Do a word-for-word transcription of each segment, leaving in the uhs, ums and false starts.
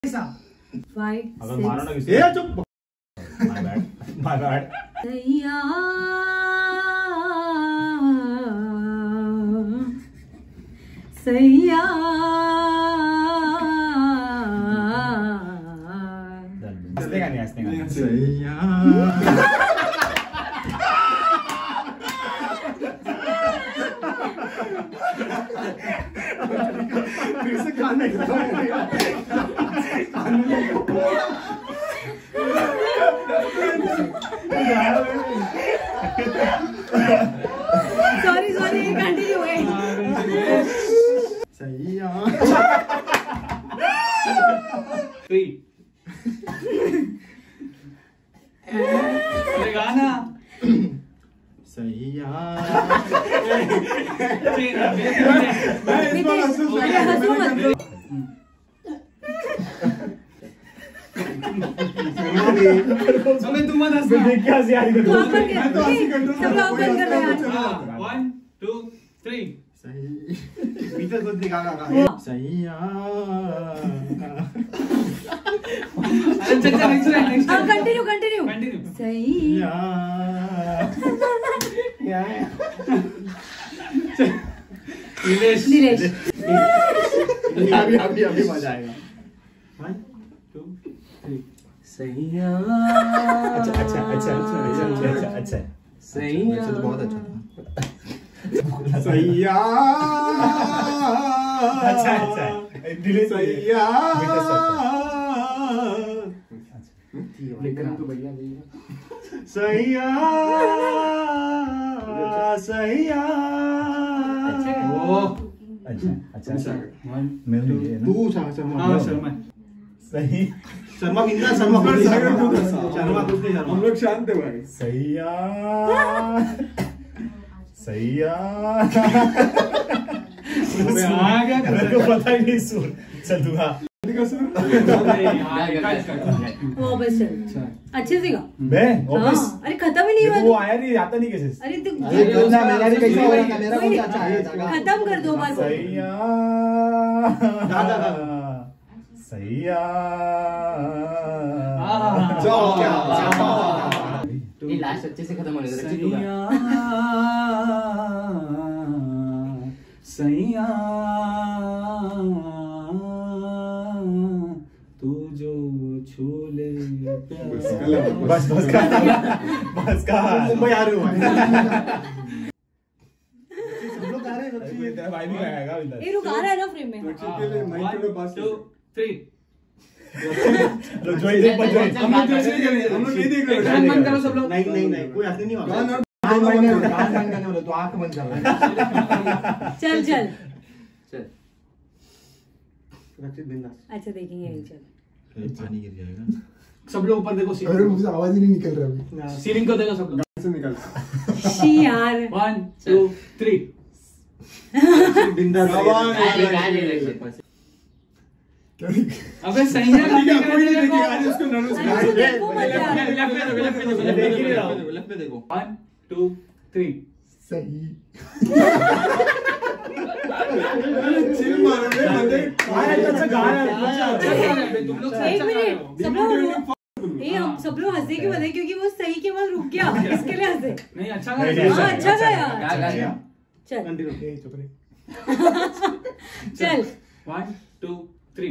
Five, अगर six. मारो ना किसी ए चुप माय बैड माय बैड सैया सैया हंसने का नहीं हंसने का सैया फिर से खाने का सॉरी सॉरी कंटिन्यू है सैया थ्री गाना सैया हंसो मत तुम्हें तुम मत हंसना देख क्या हंसी आ रही है तो आप कर मैं तो हंसी कंट्रोल सब लोग कर कर रहे हैं वन टू थ्री सही पीछे खुद दिखाना सैया चल चल नेक्स्ट नेक्स्ट हाँ कंटिन्यू कंटिन्यू कंटिन्यू सैया क्या निलेश नीलेश अभी अभी अभी मजा आएगा वन टू थ्री सैया अच्छा अच्छा अच्छा अच्छा अच्छा अच्छा सैया तो बहुत अच्छा सैया अच्छा अच्छा दिले सैया लेकिन तो बढ़िया सैया सैया वो अच्छा अच्छा अच्छा वन मैं तू शर्मा हाँ शर्मा सही शर्मा बिंदा शर्मा कुछ नहीं शर्मा कुछ नहीं शर्मा हम लोग शांत है भाई सैया सैया अबे आ गया मेरे को पता ही नहीं सुर चल तू हाँ वो बस चल अच्छे से गा मैं वापस हाँ अरे खत्म ही नहीं हुआ वो आया नहीं आता नहीं कैसे अरे तू मेरा भी कैसा हो रहा था मेरा कौन सा अच्छा आया खत्म कर दो बार सैया सैया ये लास्ट अच्छे से खत्म होने दे रहा सैया सैया तू जो छू ले बस बस का बस का मुंबई आ रहे हो सब लोग आ रहे हैं तेरा भाई भी आएगा ये रुक आ रहा है ना फ्रेम में वन टू थ्री लो जोई देख बच हम लोग जैसे ही करेंगे हम लोग नहीं देख रहे कान बंद करो सब लोग नहीं नहीं नहीं कोई हंसने नहीं वाला कान बंद नहीं कान बंद करने वाला तो आंख बंद कर रहा चल चल चल रक्षित बिंदास अच्छा देखेंगे नहीं चल पानी गिर जाएगा सब लोग ऊपर देखो अरे मुझे आवाज ही नहीं निकल रहा अभी सीलिंग को देखो सब लोग से निकल शी यार वन टू थ्री बिंदास गाली गाली लगे अबे सैया ठीक है कोई नहीं देखिए आज उसको नर्वस अरे देखो मत यार लेफ्ट पे देखो लेफ्ट पे देखो देख ही नहीं रहा हूं लेफ्ट पे देखो वन टू थ्री सही चिल मार रहे बंदे आया अच्छा गा रहा है तुम लोग एक मिनट सब लोग ये हम सब लोग हंसे क्यों बता क्योंकि वो सही के बाद रुक गया इसके लिए हंसे नहीं अच्छा नहीं, गा नहीं, हाँ अच्छा गा गाया गा चल कंटिन्यू ए चुप रहे चल वन टू थ्री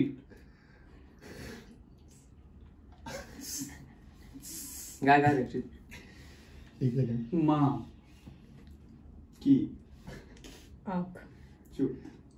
गा गा रक्षित एक सेकंड माँ की आँख चुप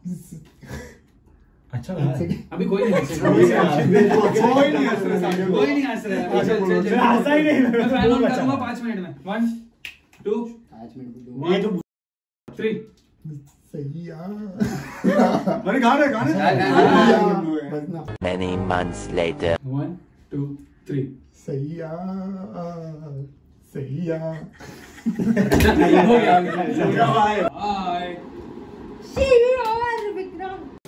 अच्छा अभी कोई नहीं हंस रहा कोई नहीं हंस रहा कोई नहीं हंस रहा अच्छा, चल, चल, चल। हंसा ही नहीं। मैं फैन ऑन करूंगा पाँच मिनट में वन टू पाँच मिनट दो ये तो थ्री सही यार अरे गा रहे गाने गा, गा, बस ना Many months later. One two three सही यार सही यार हो गया हो गया भाई बाय शी यार विक्रम